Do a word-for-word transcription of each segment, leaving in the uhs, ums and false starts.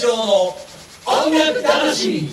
志郎の音楽魂。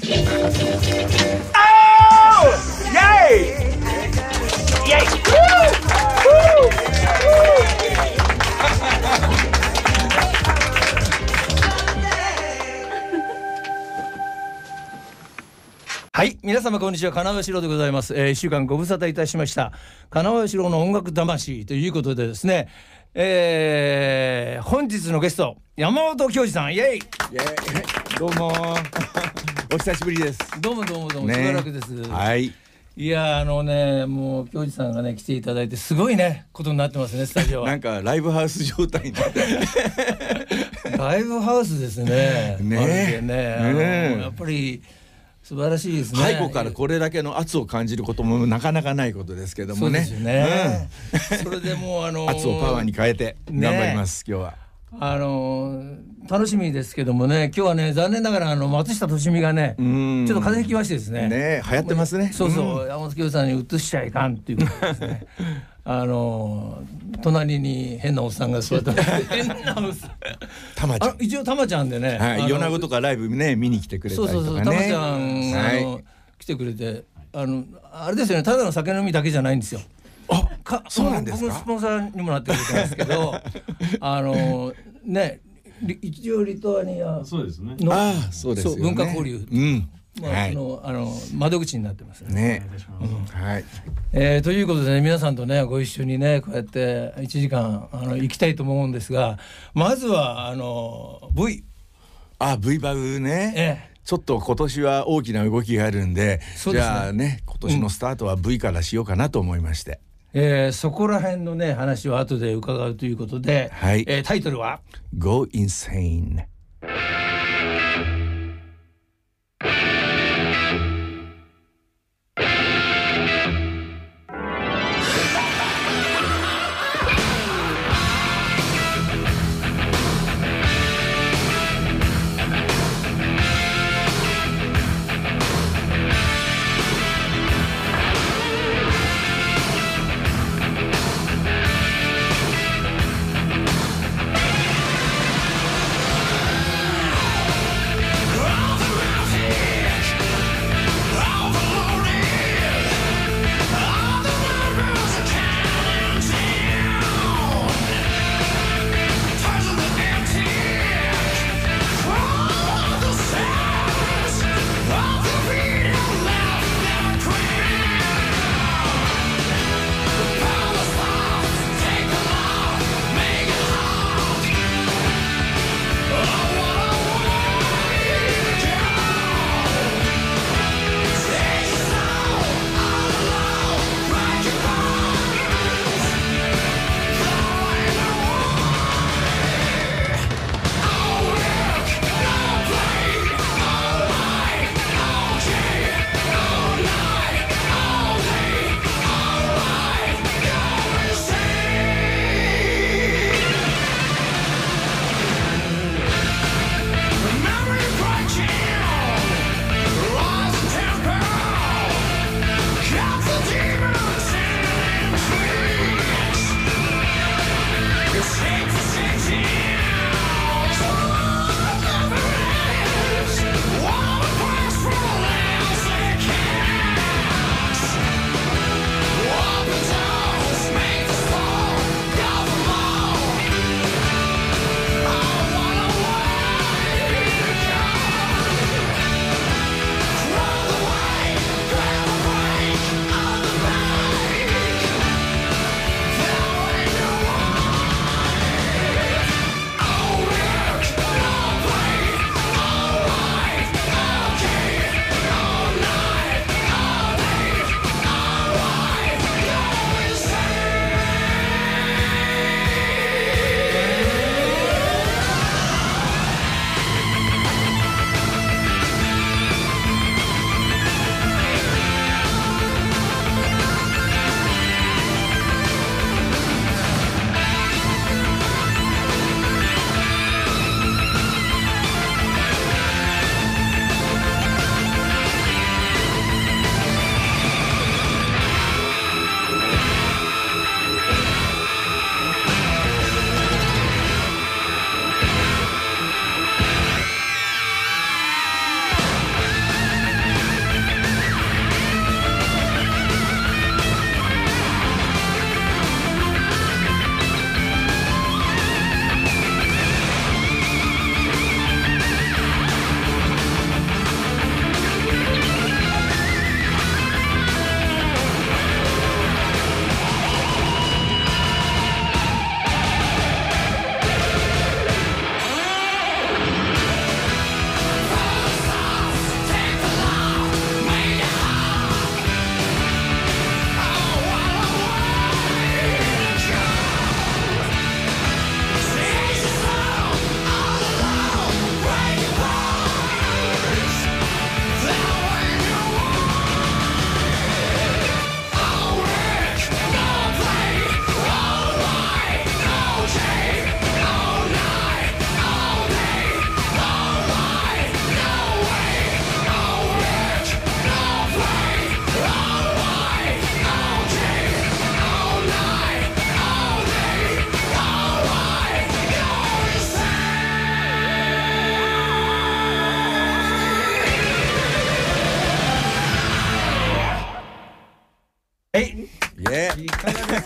はい、皆様こんにちは、金尾四郎でございます。えー、いっしゅうかんご無沙汰いたしました金尾四郎の音楽魂ということでですね、えー、本日のゲスト山本恭二さん、イエイ、イエイどうもお久しぶりです。 どうもどうもどうも、ね、しばらくです。 はい、 いや、あのね、もう恭二さんがね来ていただいてすごいねことになってますね、スタジオは。 なんかライブハウス状態になってライブハウスですね。 ねえ、 ね、あの、ね、やっぱり素晴らしいですね。 背後からこれだけの圧を感じることもなかなかないことですけどもね。 そうですよね、うん、それでもうあのー、 圧をパワーに変えて頑張ります、ね、今日はあのー、楽しみですけどもね、今日はね残念ながらあの松下俊美がねちょっと風邪ひきましてですね、 ね、流行ってますね。 そうそう、うん、山本恭二さんに移しちゃいかんっていうことですねあのー、隣に変なおっさんが座って変なおっさんたまちゃん、 一応たまちゃんでね、 はい、米子とかライブね見に来てくれたりとかね。 そうそうそう、たまちゃん、はい、あの来てくれて、あのあれですよね、ただの酒飲みだけじゃないんですよ。 あ、かそうなんですか。 僕のスポンサーにもなってくれたんですけどあのね、一応リトアニアの、 そうですね、 あ、そうですよね、 文化交流、 うん、 まあ、 はい、 のあの窓口になってますね。 ね、 うん、 はい、 えー、ということで、ね、皆さんとねご一緒にねこうやっていちじかんあの行きたいと思うんですが、まずはあの V、 あ、 V バウね、 ええ、 ちょっと今年は大きな動きがあるんで、 そうですね、 じゃあね、今年のスタートは V からしようかなと思いまして、 うん、えー、そこら辺のね話を後で伺うということで、 はい、 えー、タイトルは Go Insane。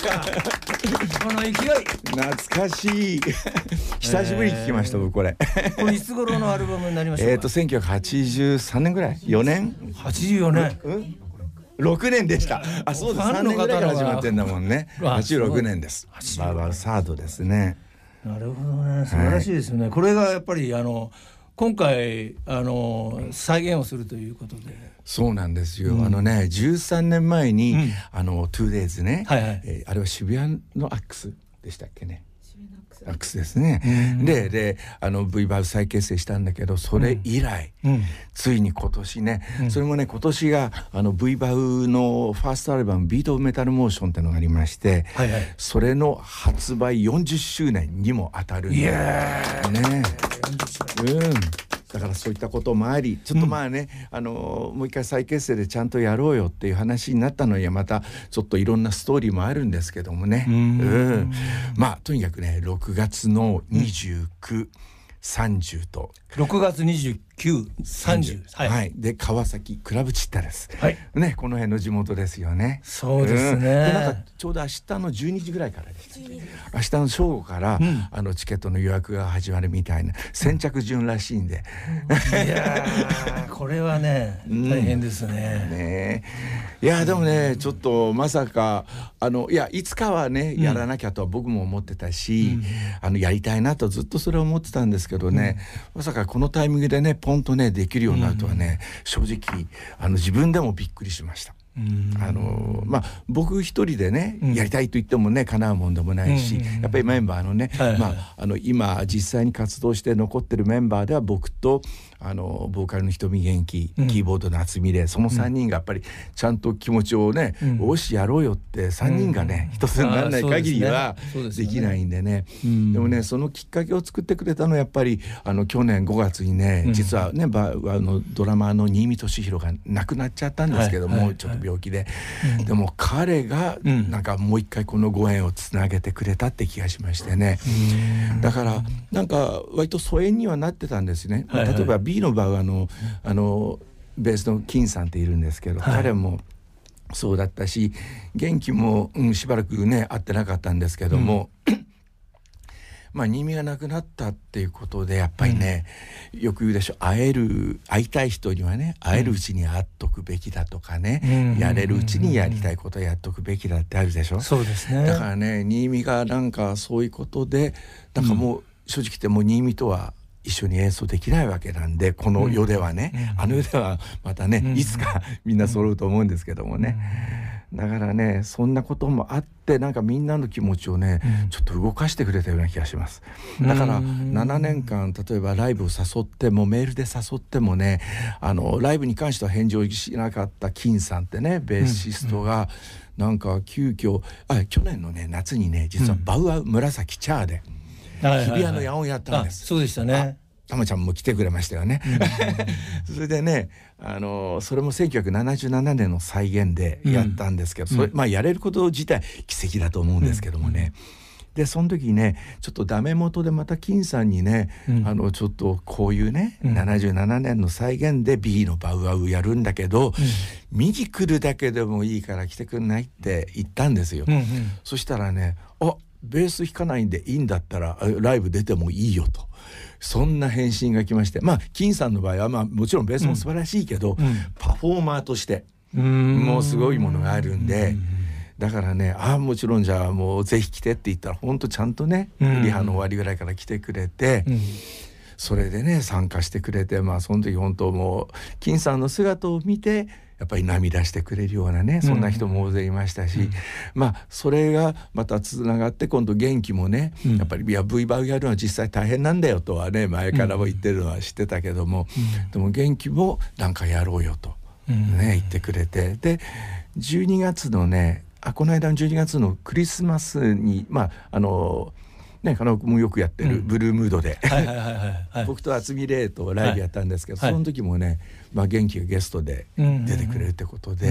この勢い懐かしい久しぶりに聞きました、僕これこれいつ頃のアルバムになりましたか？ えっとせんきゅうひゃくはちじゅうさんねんぐらいよねんはちじゅうよねん、 うん、ろくねんでした。あ、そうです。さんねんぐらいから始まってんだもんね。はちじゅうろくねんです。バーバルサードですね。 なるほどね、素晴らしいですね、はい、これがやっぱりあの今回あの再現をするということで。 そうなんですよ、うん、あのねじゅうさんねんまえに、うん、あの トゥーデイズ ね、はいはい、えー、あれは渋谷のアックスでしたっけね。アックスですね、うん、でであの V バー再結成したんだけど、それ以来、うん、ついに今年ね、うん、それもね今年があの V バウのファーストアルバムビートオブメタルモーションっていうのがありまして、はいはい、それの発売よんじゅっしゅうねんにも当たるんで、いやーね、うんだからそういったこともあり、ちょっとまあね、うん、あのもう一回再結成でちゃんとやろうよっていう話になったのにはまたちょっといろんなストーリーもあるんですけどもね、うん、うん、まあとにかくねろくがつのにじゅうく、さんじゅうとろくがつにじゅうく、さんじゅう、 はいはい、で川崎クラブチッタです、はい、ね、この辺の地元ですよね。 そうですね、うん、でなんかちょうど明日のじゅうにじぐらいからでした明日の正午から、うん、あのチケットの予約が始まるみたいな先着順らしいんで、 いやこれはね大変ですね、うん、 ねいやでもねちょっとまさかあのいやいつかはねやらなきゃとは僕も思ってたし、うん、あのやりたいなとずっとそれを思ってたんですけどね、うん、まさかこのタイミングでねポンとねできるようになるとはね、うん、正直あの自分でもびっくりしました。あのまあ、僕一人でね、うん、やりたいと言ってもね叶うもんでもないし、うんうんうん、やっぱりメンバーのね、はいはい、まあ、あの今実際に活動して残ってるメンバーでは僕とあのボーカルの瞳元気、うん、キーボードの渥美でそのさんにんがやっぱりちゃんと気持ちをね、うん、おしやろうよってさんにんがね、うん、一つにならない限りはできないんでね、でもねそのきっかけを作ってくれたのはやっぱりあの去年ごがつにね、うん、実はねバあのドラマーの新見敏弘が亡くなっちゃったんですけども、はいはいはい、ちょっと病気で、うん、でも彼がなんかもう一回このご縁をつなげてくれたって気がしましてね、うん、だからなんか割と疎遠にはなってたんですね、はいはい、例えば B の場合はあのあのベースの金さんっているんですけど、はい、彼もそうだったし元気も、うん、しばらくね会ってなかったんですけども、うん、まあ新見が亡くなったっていうことでやっぱりね、うん、よく言うでしょ、会える会いたい人にはね会えるうちに会っとくべきだとかね、うん、やれるうちにやりたいことをやっとくべきだってあるでしょ。 そうですね。 だからね新見がなんかそういうことでなんかもう、うん、正直言ってもう新見とは一緒に演奏できないわけなんでこの世ではね、うん、あの世ではまたね、うん、いつかみんな揃うと思うんですけどもね、うん、だからねそんなこともあってなんかみんなの気持ちをね、うん、ちょっと動かしてくれたような気がします。だからななねんかん例えばライブを誘ってもメールで誘ってもねあのライブに関しては返事をしなかった金さんってねベーシストがなんか急遽あ去年のね夏にね実はバウアウ紫チャーで、うん日比谷の野音やったんです。 そうでしたね。 たまちゃんも来てくれましたよね、うん、それでねあのそれもせんきゅうひゃくななじゅうななねんの再現でやったんですけど、うん、それまあやれること自体奇跡だと思うんですけどもね、うん、でその時にねちょっとダメ元でまた金さんにね、うん、あのちょっとこういうね、うん、ななじゅうななねんの再現で B のバウアウやるんだけど、うん、見に来るだけでもいいから来てくんないって言ったんですよ、うんうん、そしたらねあベース弾かないんでいいんだったらライブ出てもいいよとそんな返信が来まして、まあ金さんの場合はまあもちろんベースも素晴らしいけど、うん、パフォーマーとしてもうすごいものがあるんで、だからねああもちろんじゃあもうぜひ来てって言ったら本当ちゃんとねリハの終わりぐらいから来てくれて、うん、それでね参加してくれて、まあその時本当もう金さんの姿を見てやっぱり涙してくれるようなねそんな人も大勢いましたし、うん、まあそれがまたつながって今度元気もね、うん、やっぱりいや V バウやるのは実際大変なんだよとはね前からも言ってるのは知ってたけども、うん、でも元気もなんかやろうよと、ね、うん、言ってくれて、でじゅうにがつのねあこの間のじゅうにがつのクリスマスにまああのね、金尾君もよくやってるブルームードで僕と渥美玲とライブやったんですけど、はい、その時もね、まあ、元気がゲストで出てくれるってことで、うん、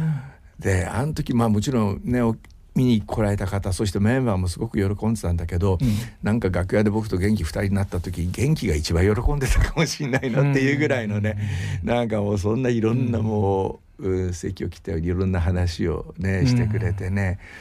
であの時まあもちろんね見に来られた方そしてメンバーもすごく喜んでたんだけど、うん、なんか楽屋で僕と元気ふたりになった時元気が一番喜んでたかもしれないなっていうぐらいのね、うん、なんかもうそんないろんなもう、うん、席を切ったようにいろんな話をねしてくれてね、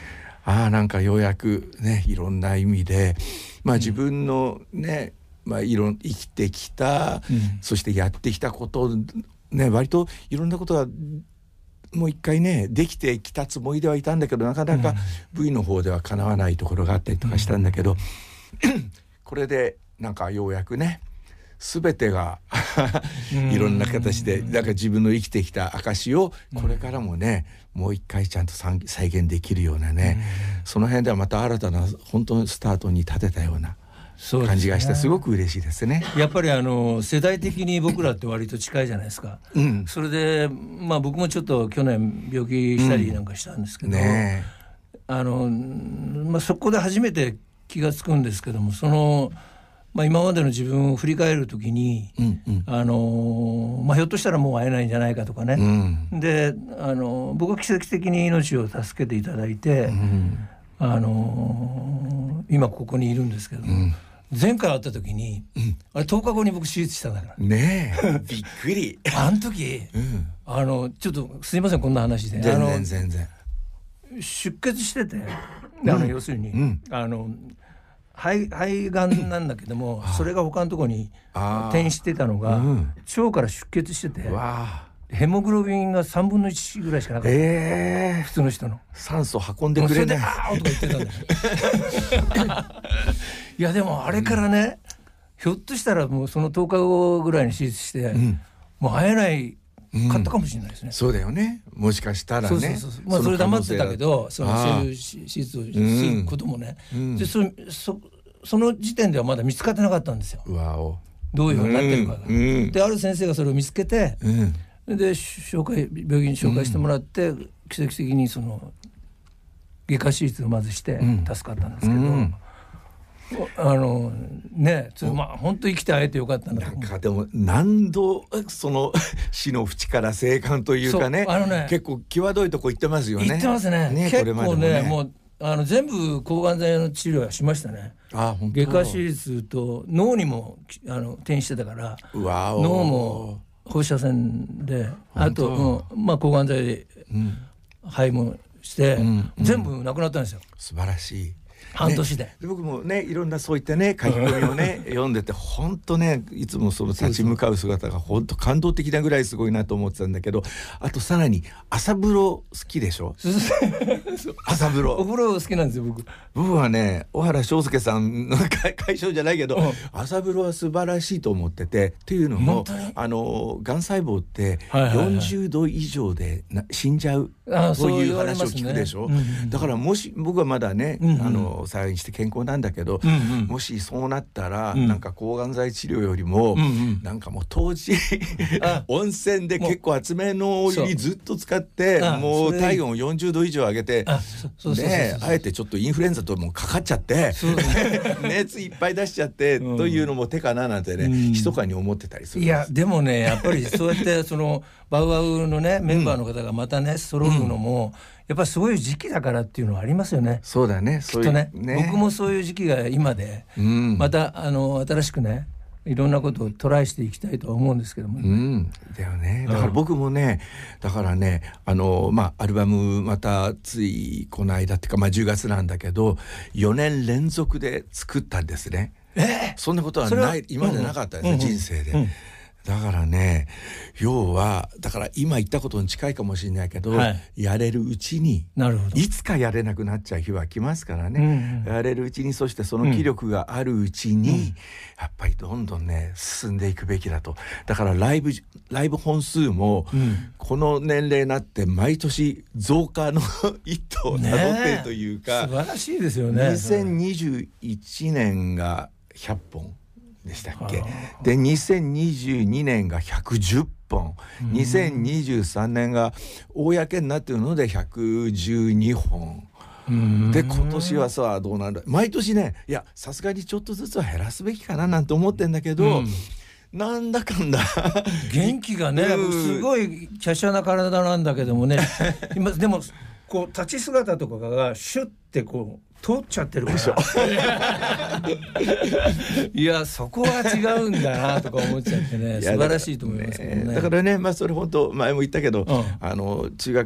ああなんかようやくねいろんな意味で、まあ、自分のね、うんまあ、いろ生きてきた、うん、そしてやってきたことね割といろんなことがもう一回ねできてきたつもりではいたんだけどなかなか ブイ の方ではかなわないところがあったりとかしたんだけど、うん、これでなんかようやくね全てがいろんな形でなんか自分の生きてきた証をこれからもねもう一回ちゃんと再現できるようなねその辺ではまた新たな本当のスタートに立てたような感じがしてすごく嬉しいですね。 やっぱりあの世代的に僕らって割と近いじゃないですか、うん、それでまあ僕もちょっと去年病気したりなんかしたんですけど、うんねあのまあ、そこで初めて気がつくんですけどもそのまあ、今までの自分を振り返るときに、うんうんあのまあ、ひょっとしたらもう会えないんじゃないかとかね、うん、であの僕は奇跡的に命を助けていただいて、うんあの今ここにいるんですけど、うん、前回会ったときに、うん、あれとおかごに僕手術したんだからねえびっくりあの時、うん、あのちょっとすいませんこんな話で全然全然出血しててあの、うん、要するに、うん、あの肺, 肺がんなんだけどもそれが他のところに転移してたのが、うん、腸から出血しててヘモグロビンがさんぶんのいちぐらいしかなかった、えー、普通の人の酸素運んでくれない。 それであーとか言ってたんだよいやでもあれからね、うん、ひょっとしたらもうそのとおかごぐらいに手術して、うん、もう会えないかったかもしれないですね、うん、 そうだよねもしかしたらねそうそうそうそう、 まあ、それ黙ってたけどそのそういう手術をすることもね、うん、で そ, そ, その時点ではまだ見つかってなかったんですよ。 うわおどういうふうになってるかが、うん、である先生がそれを見つけて、うん、で紹介病院に紹介してもらって、うん、奇跡的にその外科手術をまずして助かったんですけど、うんうんあのねちょっとまあ本当に生きて会えてよかったなと。 なんかでも何度その死の淵から生還というか ね, あのね結構際どいとこ行ってますよね。 行ってます ね, ね結構 ね, ねもうあの全部抗がん剤の治療はしましたね。あ本当外科手術と脳にもあの転移してたから脳も放射線であと、うんまあ、抗がん剤で肺もして、うんうん、全部なくなったんですよ。 素晴らしい半年 で,、 ね、で僕もねいろんなそういったね書き込みをね読んでて本当ねいつもその立ち向かう姿が本当感動的なぐらいすごいなと思ってたんだけどあとさらに朝風呂好きでしょ朝風呂お風呂好きなんですよ僕。 僕はね小原章介さんの解消じゃないけど、うん、朝風呂は素晴らしいと思っててっていうのもあのがん細胞ってよんじゅうど以上でな死んじゃうという話を聞くでしょ、ねうんうん、だからもし僕はまだね、うんうん、あの退院して健康なんだけど、うんうん、もしそうなったら、うん、なんか抗がん剤治療よりも、うんうん、なんかもう当時温泉で結構厚めのお湯にずっと使ってもう体温をよんじゅうど以上上げてあえてちょっとインフルエンザともかかっちゃって熱いっぱい出しちゃって、うん、というのも手かななんてね、うん、密かに思ってたりする。 いやでもねやっぱりそうやってそのバウアウのねメンバーの方がまたね揃うのも、うんやっぱりそういう時期だからっていうのはありますよね。 そうだね。 きっとね、ね僕もそういう時期が今で、うん、またあの新しくねいろんなことをトライしていきたいとは思うんですけども、ね、うん、 だよね。だから僕もね、だからねあのまあアルバムまたついこの間っていうかまあじゅうがつなんだけどよねん連続で作ったんですね。えー、そんなことはない今までなかったですね、うんうん、人生で。うんだからね要はだから今言ったことに近いかもしれないけど、はい、やれるうちになるほどいつかやれなくなっちゃう日は来ますからね、うんうん、やれるうちにそしてその気力があるうちに、うん、やっぱりどんどんね進んでいくべきだと。だからライブライブ本数も、うん、この年齢になって毎年増加の一途をたどっているというか、 ね、素晴らしいですよね。 にせんにじゅういちねんがひゃっぽんでしたっけ。でにせんにじゅうにねんがひゃくじゅっぽん、うん、にせんにじゅうさんねんが公になっているのでひゃくじゅうにほん、うん、で今年はさどうなんだ毎年ねいやさすがにちょっとずつは減らすべきかななんて思ってんだけど、うん、なんだかんだ元気がね、うん、すごい華奢な体なんだけどもね今でもこう立ち姿とかがシュッてこう通っちゃってるからいやそこは違うんだなとか思っちゃってね素晴らしいと思いますけどね。 だからね、まあ、それ本当前も言ったけど、うん、あの中学校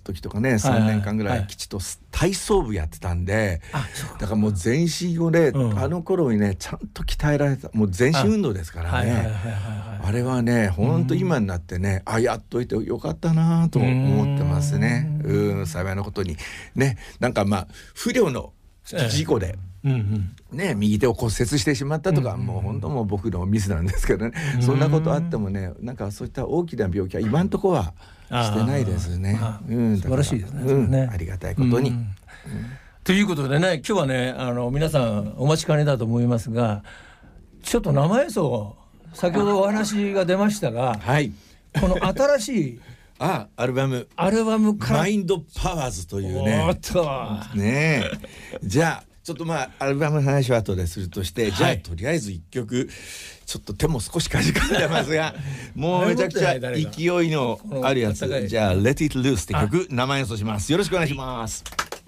時とかねさんねんかんぐらいきちっと体操部やってたんで、だからもう全身をね、うん、あの頃にねちゃんと鍛えられた、もう全身運動ですからね、あれはね本当今になってね、あやっといてよかったなと思ってますね。うん、幸いなことにね、なんかまあ不慮の事故で、ええうんうん、ね、右手を骨折してしまったとか、うんうん、もう本当もう僕のミスなんですけどね、うん、そんなことあってもね、なんかそういった大きな病気は今のところはしてないですね。うん、 素晴らしいですね、 うんね、 ありがたいことに、うんうん、 ということでね、今日はねあの皆さんお待ちかねだと思いますが、ちょっと生演奏先ほどお話が出ましたが、はい、この新しいあアルバムアルバムからマインドパワーズというね、 おっとねえじゃあちょっとまあアルバムの話は後でするとして、はい、じゃあとりあえず一曲ちょっと手も少しかじかんでますがもうめちゃくちゃ勢いのあるやつ、じゃあ Let It Loose って曲生演奏します。よろしくお願いします。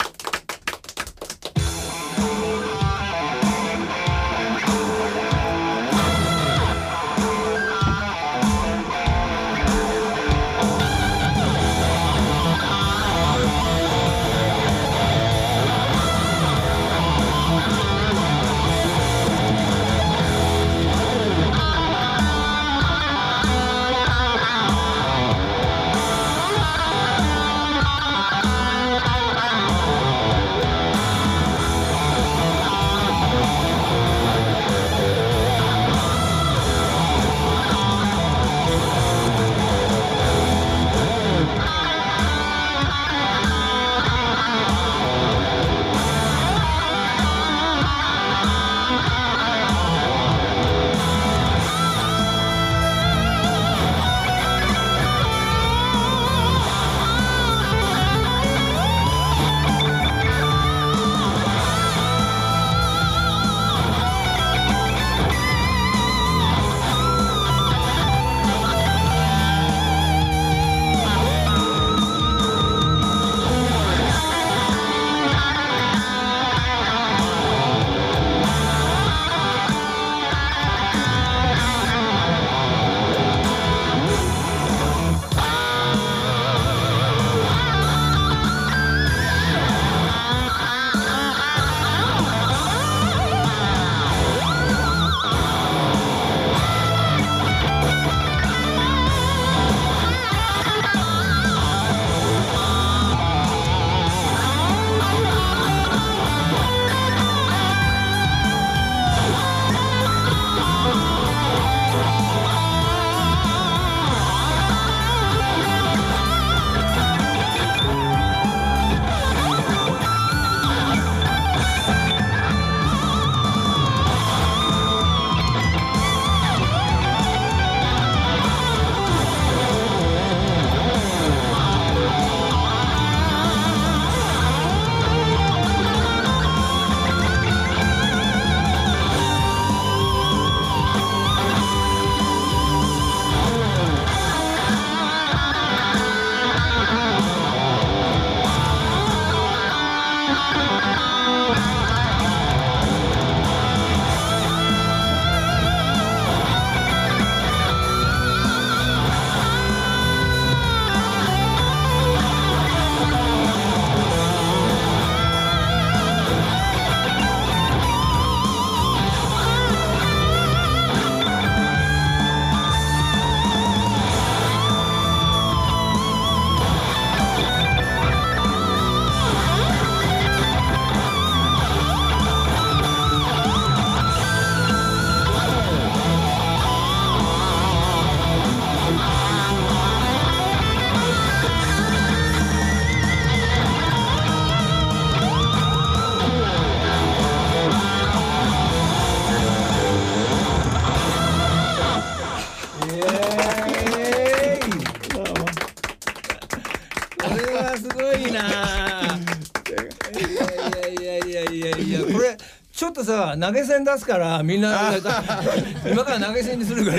ちょっとさ投げ銭出すからみんな今から投げ銭にするから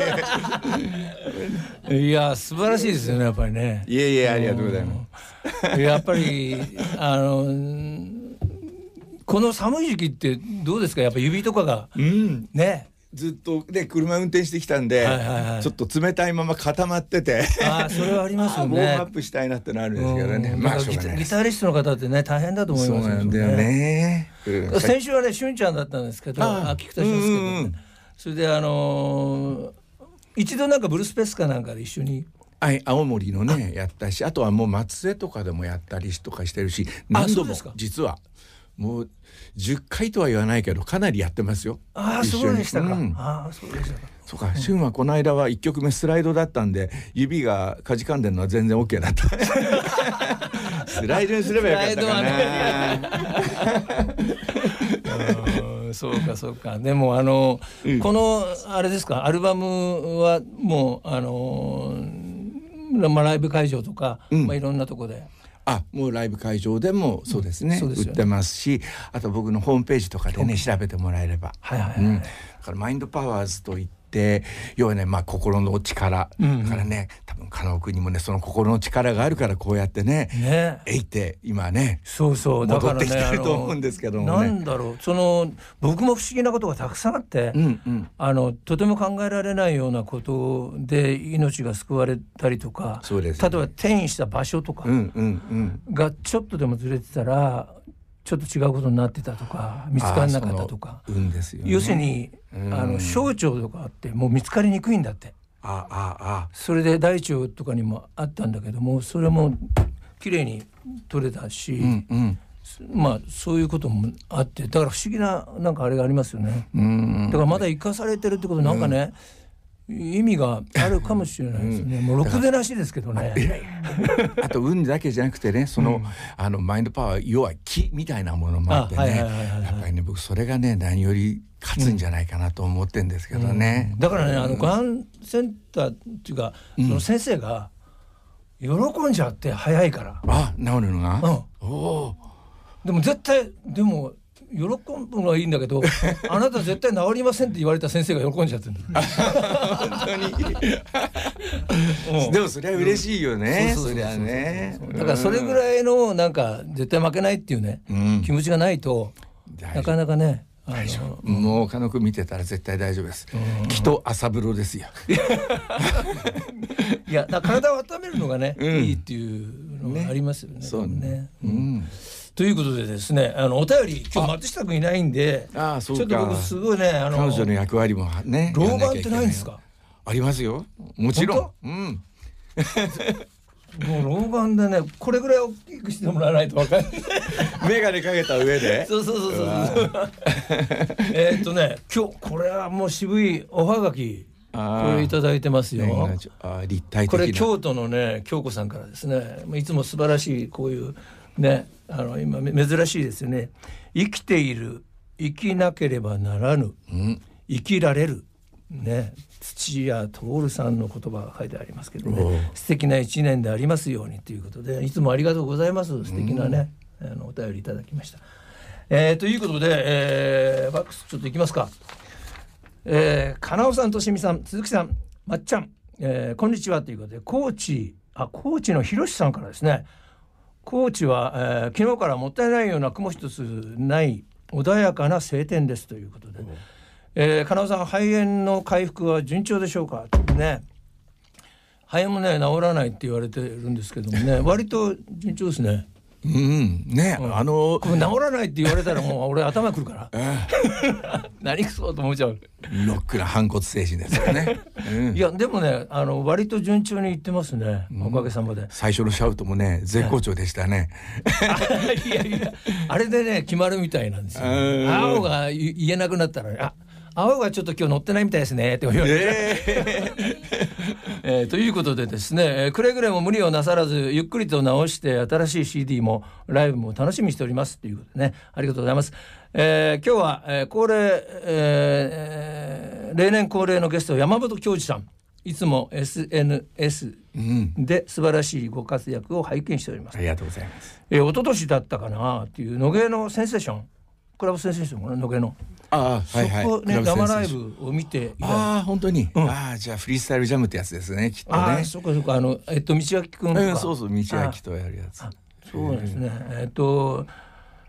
いや素晴らしいですよねやっぱりね。 いえいえありがとうございます。 やっぱりあのこの寒い時期ってどうですか、やっぱ指とかが、うん、ねずっとね車運転してきたんで、はいはいはい、ちょっと冷たいまま固まっててあそれはありますよね。 ウォームアップしたいなってのあるんですけどね、まあギタ、ギタリストの方ってね大変だと思いますよね。 そうなんだよね、 うん、先週はねしゅんちゃんだったんですけどあ菊田俊介君、ね、それであのー、一度なんかブルースフェスかなんかで一緒にはい、青森のねやったし、あとはもう松江とかでもやったりとかしてるし、何度も実はもうじゅっかいとは言わないけどかなりやってますよ。 ああそうでしたか、うん、ああそうでしたか。 そうか、シュンはこの間はいっきょくめスライドだったんで指がかじかんでるのは全然 OK だったスライドにすればよかったかなそうかそうか。でもあの、うん、このあれですかアルバムはもうあの、まあ、ライブ会場とか、うんまあ、いろんなとこであもうライブ会場でもそうですね、うん、そうですよね売ってますし、あと僕のホームページとかでね調べてもらえれば、はいはいはいうん、だからマインドパワーズといって要はね、まあ、心の力、うんうん、だからね多分加納君にもねその心の力があるからこうやってねねえいって今ねそうそう戻ってきてると思うんですけどもね。 なんだろうその僕も不思議なことがたくさんあって、うんうん、あのとても考えられないようなことで命が救われたりとか、そうですね、例えば転移した場所とかがちょっとでもずれてたらちょっと違うことになってたとか見つからなかったとか、 運ですよね、 要するにあの小腸とかあってもう見つかりにくいんだって。あああそれで大腸とかにもあったんだけどもそれもきれいに取れたし、うんうん、まあそういうこともあってだから不思議ななんかあれがありますよね。うんだからまだ生かされてるってことなんかね、うん、意味があるかもしれないですね、うん、もうろくでなしですけどねあと運だけじゃなくてねその、うん、あのマインドパワー要は気みたいなものもあってねやっぱりね僕それがね何より勝つんじゃないかなと思ってんですけどね、 うん、だからねあのがんセンターっていうか、うん、その先生が喜んじゃって早いからあ治るのが、 うん、おでも絶対でも喜ぶのはいいんだけどあなた絶対治りませんって言われた先生が喜んじゃってる本当にでもそれは嬉しいよね。そりゃねだからそれぐらいのなんか絶対負けないっていうね、うん、気持ちがないとなかなかね大丈夫、うん、もう加納君見てたら絶対大丈夫です。気と朝風呂ですよいやだ体を温めるのがね、うん、いいっていうのがありますよね。 そうね、うん、 ということでですねあのお便り今日松下君いないんでああそうかちょっと僕すごいねあの彼女の役割もね老眼ってないんですか？ ありますよもちろん、うん、 もう老眼でねこれぐらい大きくしてもらわないと分かんない眼鏡かけた上でそうそうそうそうえっとね今日これはもう渋いおはがきこれいただいてますよ、ね、 あ立体的なこれ京都のね京子さんからですねいつも素晴らしいこういうねあの今珍しいですよね。生きている生きなければならぬ、うん、生きられるね土屋徹さんの言葉が書いてありますけどね素敵な一年でありますようにということでいつもありがとうございます。素敵なね、うん、あのお便りいただきました、えー、ということで、えー、ファックスちょっといきますか。えー、金尾さんとしみさん鈴木さんまっちゃん、えー、こんにちはということで高知あ高知のひろしさんからですね高知は、えー、昨日からもったいないような雲一つない穏やかな晴天ですということで、うんえー、金尾さん肺炎の回復は順調でしょうかね。肺炎もね治らないって言われてるんですけどもね割と順調ですね。 うんね、うん、あの治らないって言われたらもう俺頭くるから何くそと思っちゃう。 ロックな反骨精神ですよね、 うん、いやでもねあの割と順調にいってますね、うん、おかげさまで。 最初のシャウトもね絶好調でしたねいやいやあれでね決まるみたいなんですよ。青が言えなくなったらあ青がちょっと今日乗ってないみたいですねって言われて、えーえー、ということでですねくれぐれも無理をなさらずゆっくりと直して新しい シーディー もライブも楽しみにしておりますということでねありがとうございます、えー、今日は、えー、恒例、えー、例年恒例のゲスト山本恭二さんいつも エスエヌエス で素晴らしいご活躍を拝見しております、 うん、ありがとうございます、 えー、一昨年だったかなっていう野毛のセンセーションクラブセンセーションかな野毛のああはいはい、 そこね生ライブを見てああ本当に、うん、ああじゃあフリースタイルジャムってやつですねきっとね。ああそこそこあのえっと道脇くんとか、 うん、そうそう道脇とやるやつ。 そうですね、うん、えっと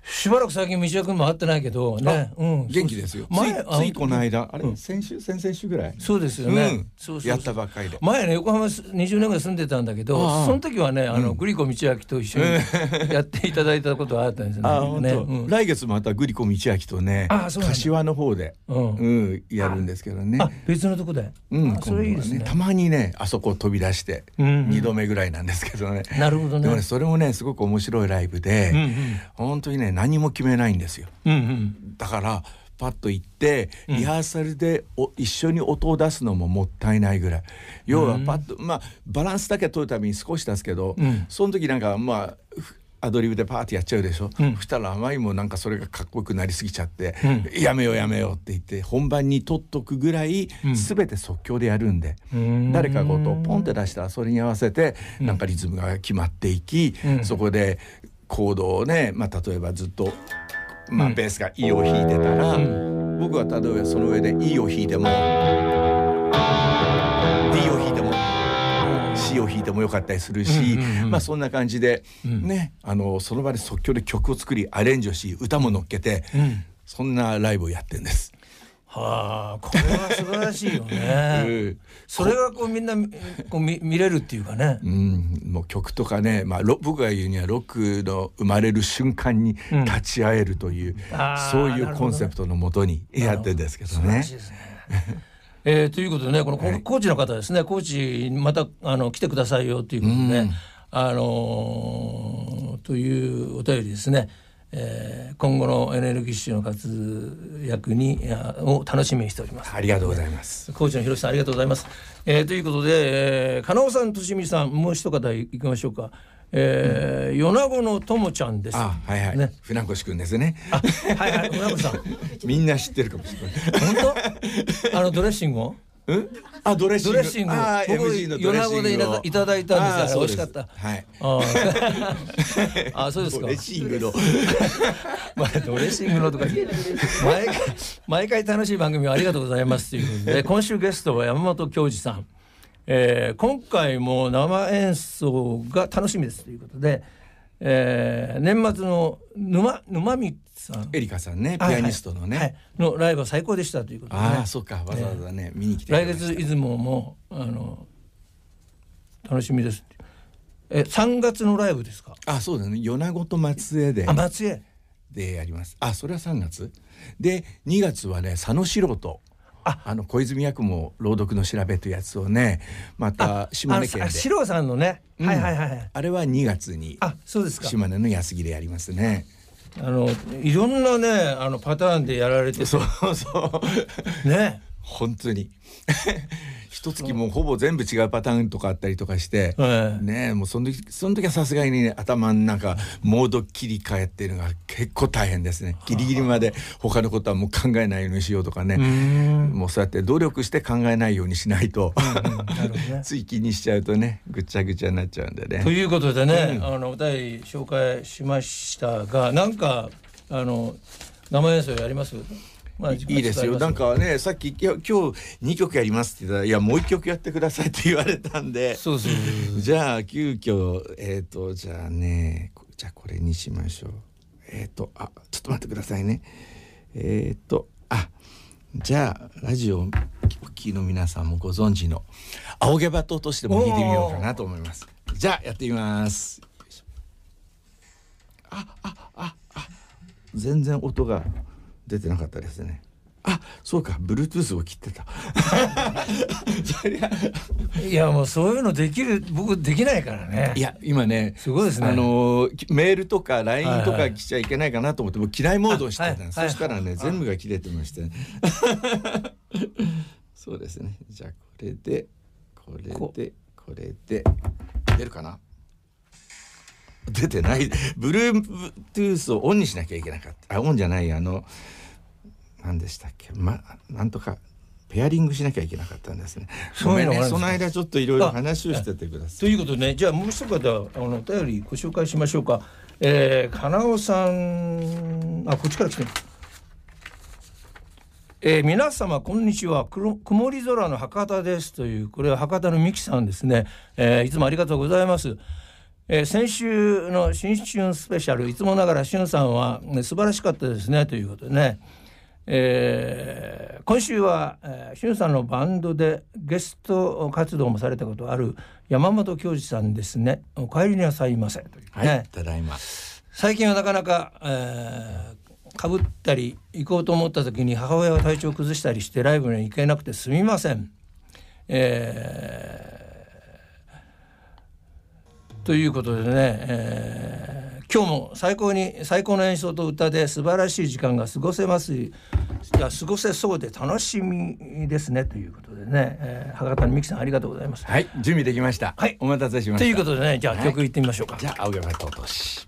しばらく最近道枝君も会ってないけどね、うん、 元気ですよ。 前ついついこの間あれ、 うん、 先週先々週ぐらいそうですよね、 うん、 そうそうそうやったばっかりで。前ね横浜にじゅうねんぐらい住んでたんだけど、 ああその時はねあの、うん、グリコ道明と一緒にやっていただいたことがあったんですよね。 あ本当、 ね、うん、 来月またグリコ道明とね柏の方で、うんうん、やるんですけどね。 あ別のとこで、 うん、それいいですね。たまにねあそこ飛び出してにどめぐらいなんですけどね、 うんうん、なるほどね。 でもねそれもねすごく面白いライブで、うんうん、本当にね何も決めないんですよ、うんうん、だからパッと行ってリハーサルでお一緒に音を出すのももったいないぐらい、要はパッと、まあバランスだけ取るために少し出すけど、うん、その時なんかまあアドリブでパーってやっちゃうでしょ、うん、そしたらあまりにもなんかそれがかっこよくなりすぎちゃって、うん、やめようやめようって言って本番に取っとくぐらい全て即興でやるんで、うん、誰かが音をポンって出したらそれに合わせてなんかリズムが決まっていき、うん、そこでコードをね、まあ、例えばずっと、まあ、ベースが E を弾いてたら、うん、僕は例えばその上で E を弾いても D を弾いてもC を弾いてもよかったりするし、うんうんうん、まあそんな感じで、うん、ねあのその場で即興で曲を作りアレンジをし歌も乗っけて、うん、そんなライブをやってるんです。 はあ、これは素晴らしいよね、うん、それがこうみんなこう 見, 見れるっていうかね、 うん、もう曲とかね、まあ、僕が言うにはロックの生まれる瞬間に立ち会えるという、うん、そういうコンセプトのもとにやってるんですけどね。 えー、ということでねこのコーチの方ですね、コーチまたあの来てくださいよということで、ね、うん、あのー、というお便りですね、えー、今後のエネルギッシュの活躍にを楽しみにしております。 ありがとうございます。 コーチの広瀬さんありがとうございます、えー、ということで、えー、加納さんとしみさんもう一方いきましょうか。えー、米子のともちゃんです。 あ、はいはい、ね、船越くんですね。 あ、はいはい、船越さんみんな知ってるかもしれない。 本当？あのドレッシングをうん、あドレッシング、 ドレッシングあ僕米子でいただいたんですよ。美味しかった。 はい。 ああそうですか。 ドレッシングのまあドレッシングのとか毎回毎回楽しい番組をありがとうございますということで、今週ゲストは山本恭二さん、えー、今回も生演奏が楽しみですということで、えー、年末の沼沼光さんエリカさんね、ピアニストのね、 はいはい、のライブは最高でしたということで、ね、 ああそうか、わざわざね、えー、見に来て来月出雲もあの楽しみです。えさんがつのライブですか？ あそうだね、米子と松江であ松江でやります。あそれはさんがつで、にがつはね佐野素人、ああの小泉八雲朗読の調べというやつをね、また島根県で四郎さんのね、うん、はいはいはい、 あれはにがつにあそうですか、 島根の安来でやりますね。 あのいろんなねあのパターンでやられてて、 そうそうね本当に一月もうほぼ全部違うパターンとかあったりとかして、はい、ねもうその時その時はさすがに、ね、頭の中モード切り替えっていうのが結構大変ですね。ギリギリまで他のことはもう考えないようにしようとかね、もうそうやって努力して考えないようにしないと、うんうんね、つい気にしちゃうとねぐちゃぐちゃになっちゃうんでね。 ということでね、うん、あのお便り紹介しましたが、なんかあの生演奏やります？まあ、いいですよ。なんかねさっき今日にきょくやりますって言ったら、いやもういっきょくやってくださいって言われたんで、 そうそうそうじゃあ急遽えっ、ー、とじゃあねじゃあこれにしましょう。えっ、ー、とあちょっと待ってくださいね。えっ、ー、とあじゃあラジオお聞きの皆さんもご存知の仰げばととしても弾いてみようかなと思います。じゃあやってみます。ああああ全然音が出てなかったですね。あ、そうか、Bluetooth を切ってた。 いやもうそういうのできる、僕できないからね。 いや今ね、 すごいですね。 あのメールとか ライン とか来ちゃいけないかなと思ってもう機内モードをしてた、はいはい、そしたらね全部が切れてまして、ね、そうですね。じゃあこれでこれでこれで出るかな。出てない。Bluetooth をオンにしなきゃいけなかった。あ、オンじゃない、あの何でしたっけ、ま、なんとかペアリングしなきゃいけなかったんですね。ごめんね、その間ちょっといろいろ話をしててください。 ということでね、じゃあもう一方あのお便りご紹介しましょうか。えー、金尾さん、あこっちから来てる。えー、皆様こんにちは、曇り空の博多ですという、これは博多のミキさんですね、えー、いつもありがとうございます。 えー、先週の新春スペシャルいつもながらしゅんさんは、ね、素晴らしかったですねということでね、えー、今週は、えー、しゅんさんのバンドでゲスト活動もされたことある山本恭二さんですね。お帰りなさいませという、ね、 はい、ただいま。 最近はなかなか、えー、かぶったり行こうと思った時に母親が体調を崩したりしてライブに行けなくてすみません、えーということでね、えー、今日も最高に最高の演奏と歌で素晴らしい時間が過ごせますいや過ごせそうで楽しみですねということでね、えー、博多の美樹さんありがとうございます。 はい、準備できました。はい、お待たせしました。 ということでね、じゃあ、はい、曲いってみましょうか。 じゃあ青山と落とし。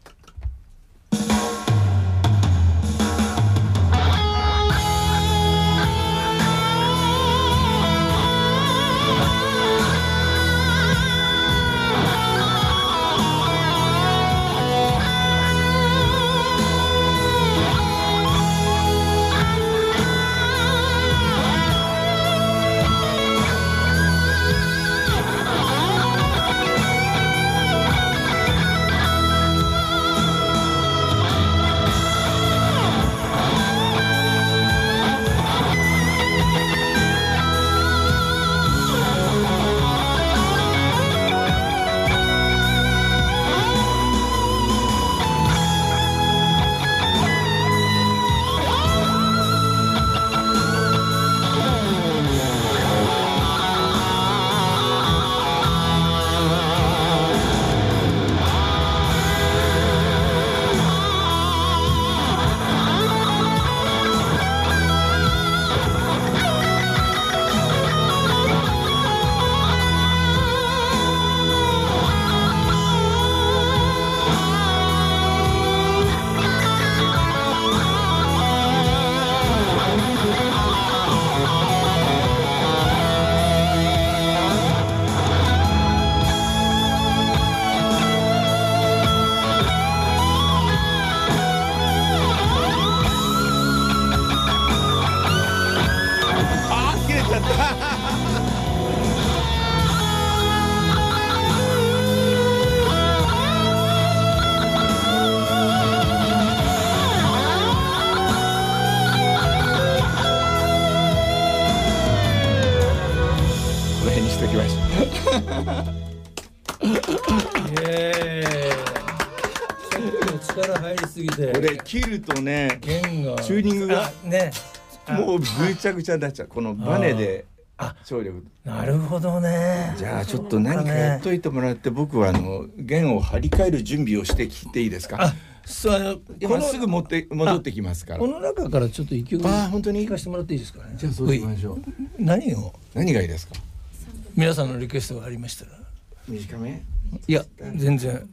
これ切るとね、 弦がチューニングがね、 もうぐちゃぐちゃになっちゃう。このバネで張力。 なるほどね。 じゃあちょっと何かやっといてもらって、僕はあの弦を張り替える準備をしてきていいですか。 あ、そう今すぐ持って戻ってきますから。 この中からちょっと一曲あ本当に聞かせてもらっていいですかね。 じゃあそうしましょう。 何を何がいいですか。 皆さんのリクエストがありましたら。 短め？ いや全然。どっ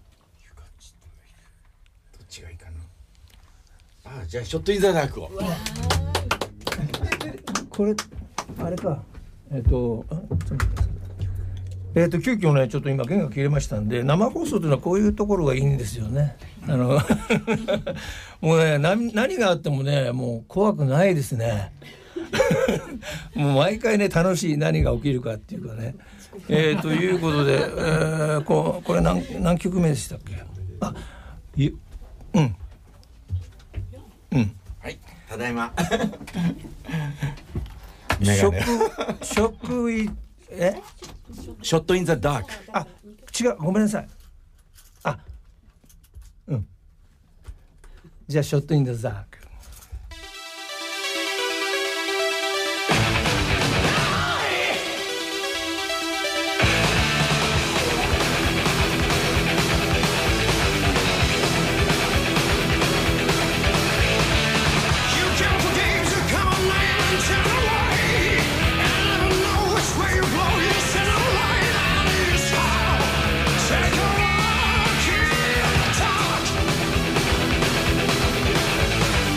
ちがいいかな。あ、じゃあショットインザダークを。 これあれか。えっとえっと急遽ねちょっと今弦が切れましたんで、生放送というのはこういうところがいいんですよね。あのもうね何何があってもねもう怖くないですね。もう毎回ね楽しい、何が起きるかっていうかね。えー、ということで、えー、こ, これ 何, 何曲目でしたっけ。あいうんうんはいただいま。 食食いえショットインザダーク。 あ違うごめんなさい。あうんじゃあショットインザダーク。 Take a walk in the dark.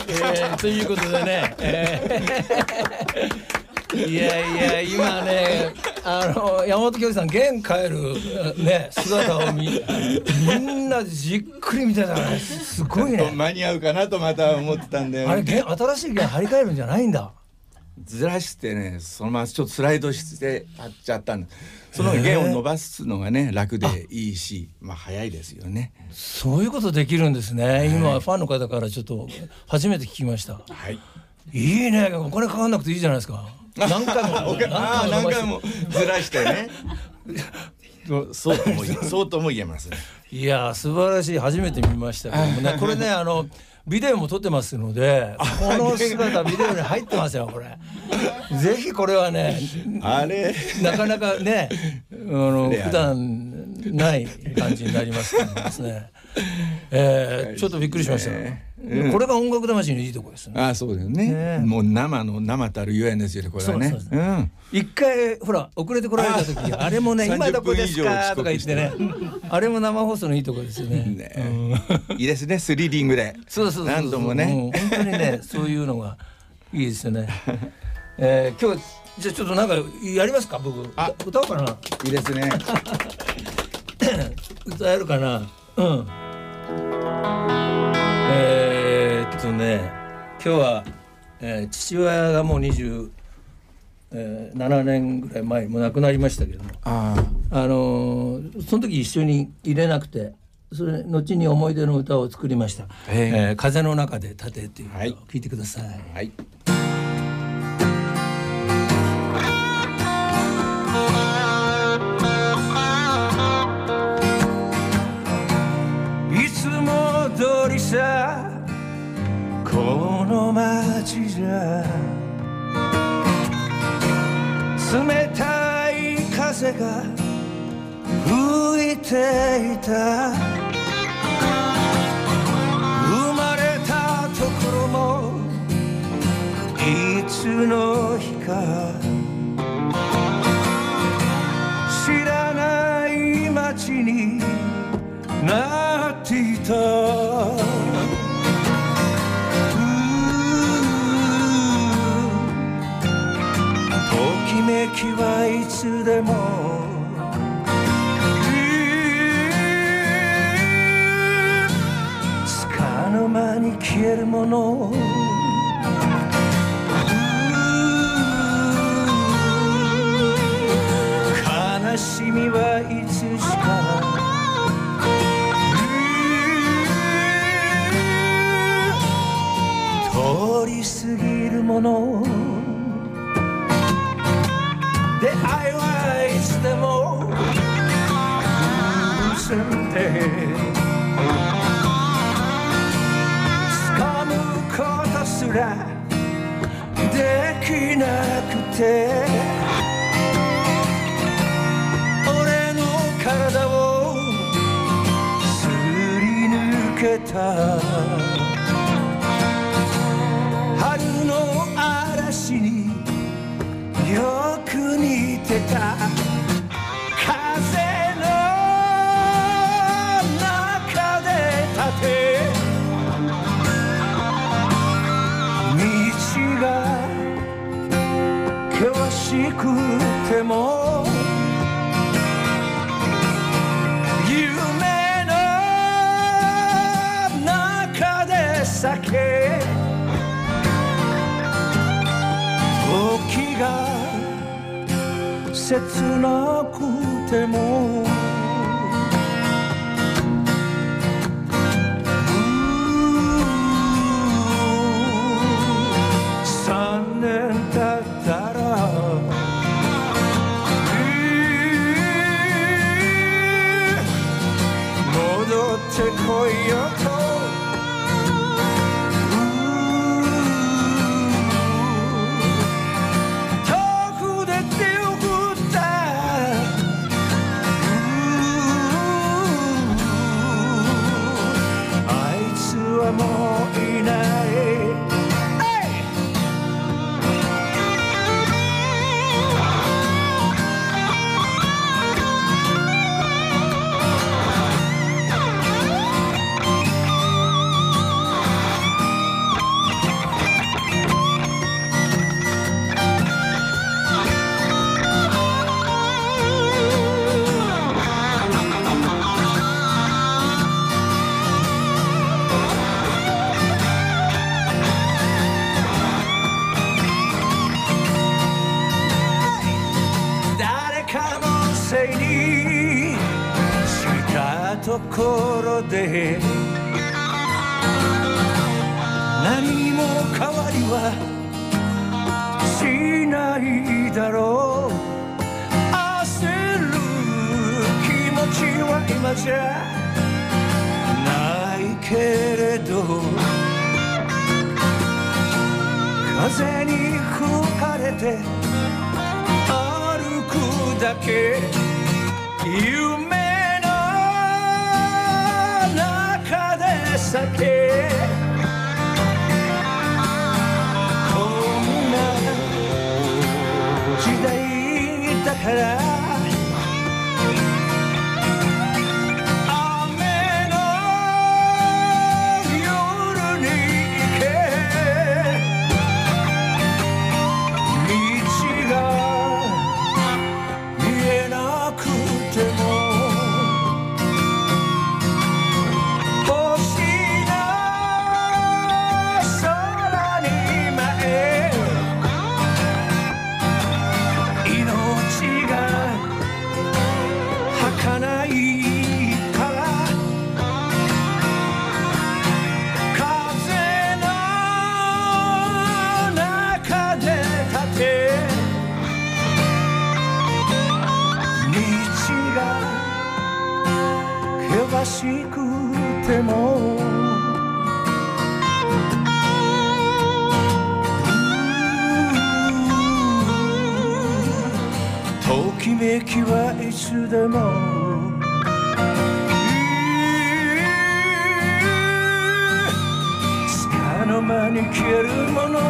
えー、ということでね、えー、いやいや今ねあの山本教授さん現帰るね姿を見みんなじっくり見てたからすごいね。 間に合うかなとまた思ってたんで、 あれ新しい弦張り替えるんじゃないんだ。 ずらしてねそのままちょっとスライドしてやっちゃったんです。その弦を伸ばすのがね楽でいいし、まあ早いですよね。 そういうことできるんですね、はい、今ファンの方からちょっと初めて聞きました。 はい、 いいね、お金かかんなくていいじゃないですか。何回も何回も何回もずらしてねそうとも言えそうとも言えますね。 いや素晴らしい、初めて見ましたけどもねこれねあのビデオも撮ってますのでこの姿ビデオに入ってますよこれ。ぜひこれはねあれなかなかねあの普段ない感じになりますからですね、えー、ちょっとびっくりしました、ねうん、これが音楽魂のいいところですね。 ああそうだよね、ねもう生の生たるゆえんですよこれはね。そうそうそう、うん、一回ほら遅れてこられた時 あ, あれもね今どこですかとか言ってねあれも生放送のいいところですよ ね, ね、 うん、いいですねスリリングでそうそうそうそう何度もねもう本当にねそういうのがいいですよね。えー、今日じゃあちょっとなんかやりますか僕あ歌おうかな。 いいですね歌えるかな。うんえー、っとね今日は、えー、父親がもうにじゅうななねんぐらい前もう亡くなりましたけども あ, あのー、その時一緒に入れなくてそれ後に思い出の歌を作りました、えー、風の中で立てっていう歌を聴いてください。はい、いつも通りさこの街じゃ冷たい風が吹いていた生まれたところもいつの日か知らない街になっていた。ときめきはいつでもつかの間に消えるもの。悲しみはいつしか通り過ぎるもの。出会いはいつでも偶然で掴むことすらできなくて俺の体をすり抜けた春の嵐によく似てた風の中で立て道が険しくても夢の中で咲け時が切なくても三年経ったら戻ってこいよと遠くで手を振ったかのせいにしたところで何も変わりはしないだろう。焦る気持ちは今じゃないけれど、風に吹かれて歩くだけ、夢の中で酒、こんな時代だから雨の夜に行け、道が見えなくても星の空に舞え、命が儚いから風の中で立て、道が険しくてもときめきはいつでもつかの間に消えるもの、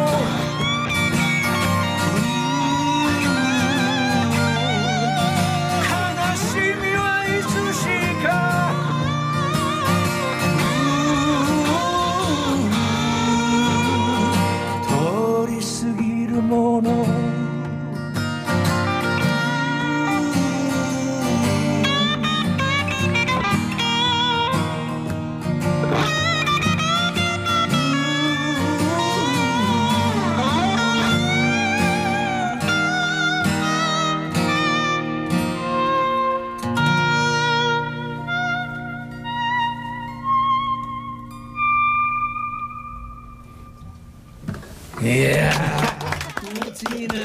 悲しみはいつしか通り過ぎるもの、いやー気持ちいいな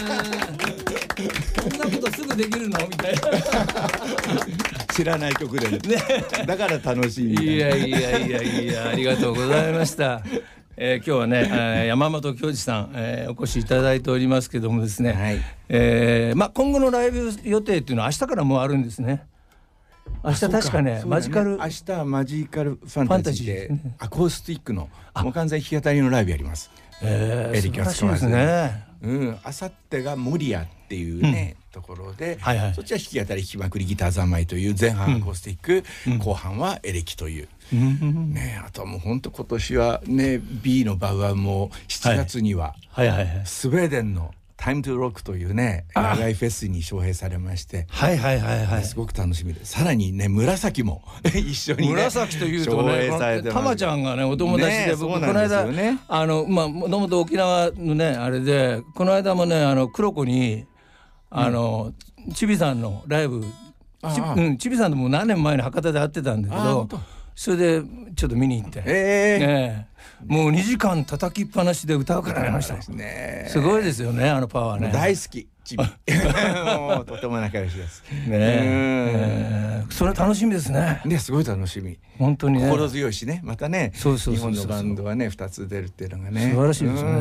こんなことすぐできるのみたいな知らない曲でねだから楽しいみたいな。 いやいやいやいやありがとうございました、えー、今日はね、えー、山本恭二さん、えー、お越しいただいておりますけどもですね、はいえーまあ、今後のライブ予定っていうのは明日からもうあるんですね。明日確か ね, ねマジカル明日はマジカルファンタジーでアコースティックのもう完全弾き語りのライブやります。 えー、 エリキャス素晴らしいですね。 あさってがモリアっていうね、うん、ところで、はいはい、そっちは弾き語り弾きまくりギター三昧という前半アコースティック、うん、後半はエレキという、うんね、あとはもう本当今年はね B のバウアーもしちがつには、はいはいはいはい、スウェーデンのタイムトゥーロックというね野外フェスに招聘されまして、はいはいはいはい、すごく楽しみで、さらにね紫も一緒に、ね、紫というとねたまちゃんがねお友達で、ね、僕この間、ね、あのまあもともと沖縄のねあれでこの間もねあの黒子にあの、うん、ちびさんのライブち、うん、ちびさんとも何年前に博多で会ってたんだけどそれでちょっと見に行って、えーね、もうにじかん叩きっぱなしで歌うからありました。ね、すごいですよねあのパワーね。大好きちびもうとても仲良しですねえー、それ楽しみですね。ねすごい楽しみ本当にね心強いしねまたねそうそうそうそう日本のバンドはねふたつ出るっていうのがね素晴らしいですね。うん、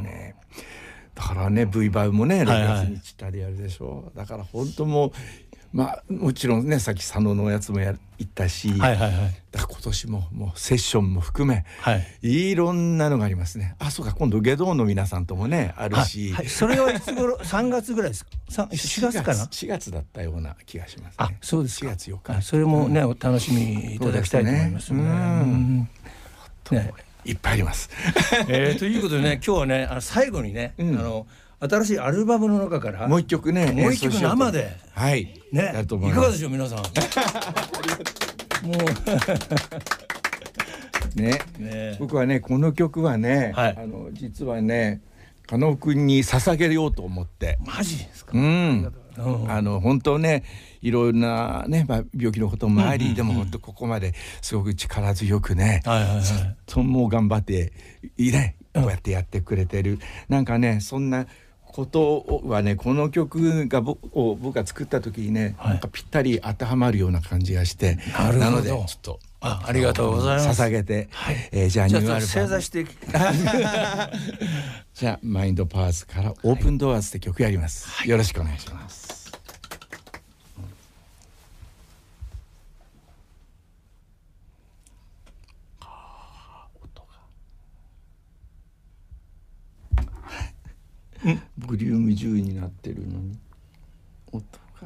ねだからね V バウもねろくがつにちったりやるでしょう、はいはい、だから本当もうまあもちろんねさっき佐野のやつもや行ったし、はいはいはい、だから今年ももうセッションも含め、はい、いろんなのがありますね。あそうか今度ゲドーンの皆さんともねあるし、はいはい、それはいつ頃さんがつぐらいですかしがつかなしがつだったような気がしますね。あそうですかしがつよっかそれもね、うん、お楽しみいただきたいと思いますね。うんねいっぱいあります、えー、ということでね今日はねあの最後にね、うん、あの新しいアルバムの中からもう一曲ねもう一曲生ではいねやると思います。いかがでしょう皆さんもう ね, ね僕はねこの曲はね、はい、あの実はね加納くんに捧げようと思って。マジですか。うんうん、 あの本当ねいろんなね、まあ、病気のこともあり、うんうんうん、でも本当ここまですごく力強くね、はいはいはい、ずっともう頑張っていねこうやってやってくれてる、うん、なんかねそんなことはねこの曲が僕を僕が作った時にね、はい、なんかぴったり当てはまるような感じがして、 なるほど、 なのでちょっとあ, ありがとうございます捧げて、はい、えー、じゃあニューアルバム正座してじゃあマインドパワーズからオープンドアーズって曲やります、はい、よろしくお願いします。ボリュームじゅうになってるのに音が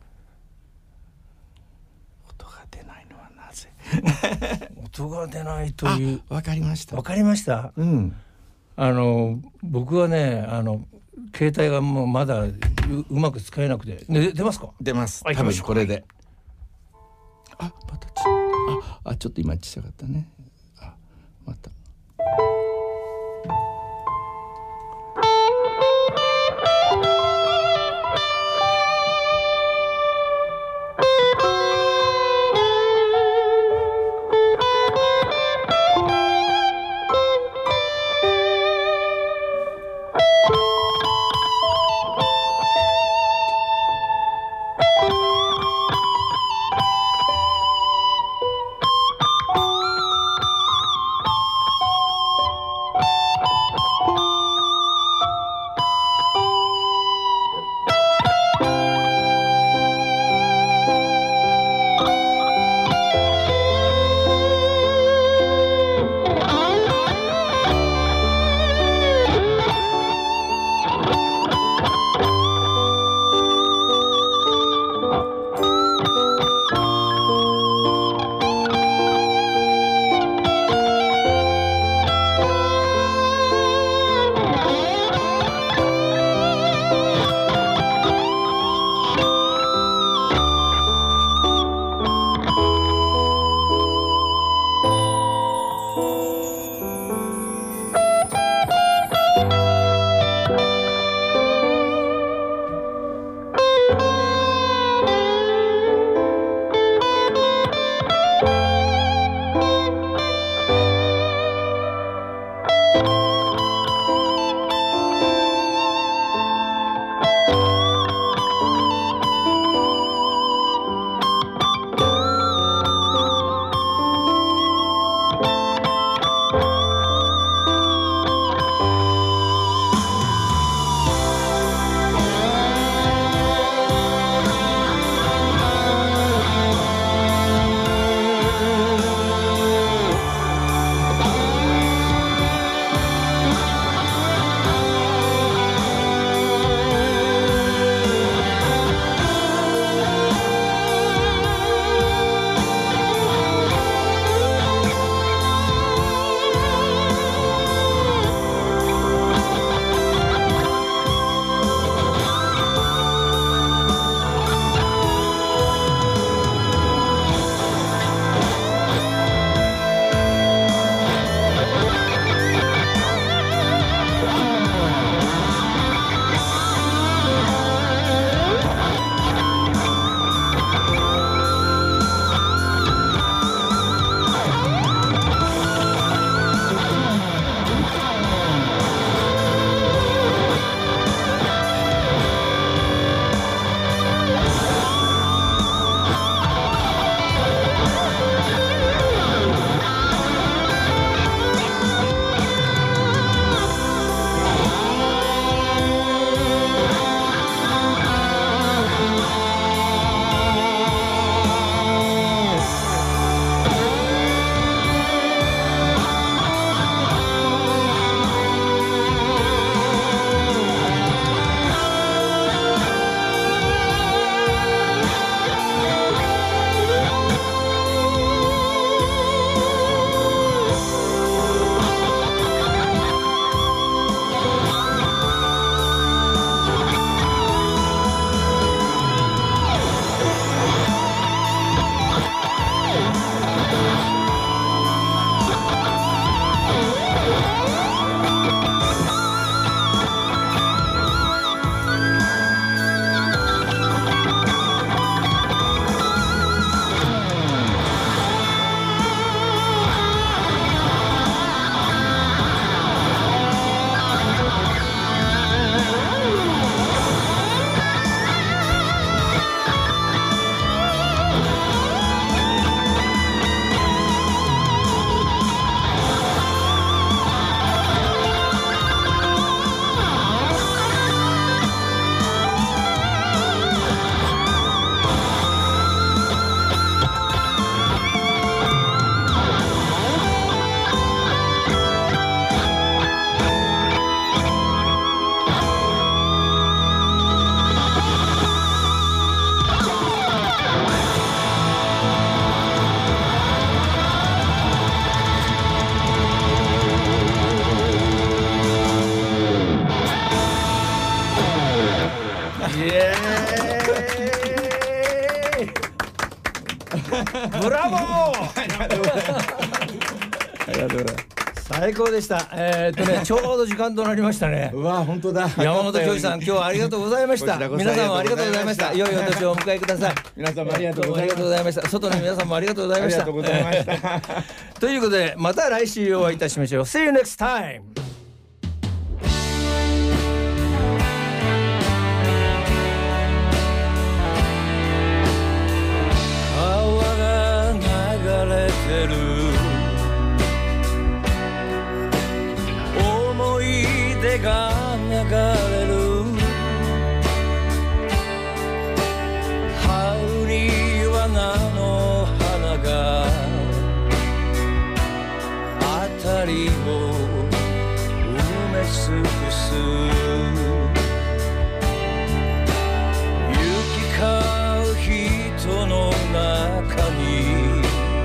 音が出ないのはなぜ音が出ないという。 わかりましたわかりました、 うん、 あの僕はねあの携帯がもうまだ う, うまく使えなくて、ね、出ますか？ 出ます。多分これであまたちああちょっと今小さかったね。あまたイエーイブラボー。 ありがとうございます。ありがとうございます。 最高でした。えー、っとねちょうど時間となりましたね。 うわ本当だ。 山本教授さん今日はありがとうございました。皆さんもありがとうございました。良いお年をお迎えください。 皆さんもありがとうございました。 外の皆さんもありがとうございました。 ありがとうございましたということでまた来週お会いいたしましょう。 See you next time。川が流れてる思い出が流れる羽振罠の花が辺りを埋め尽くす行き交う人の中に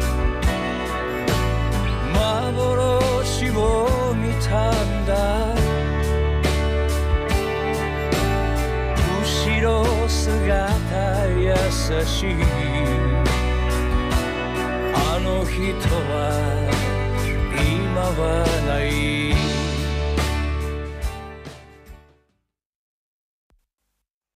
幻を見たんだ後ろ姿優しいあの人は今はない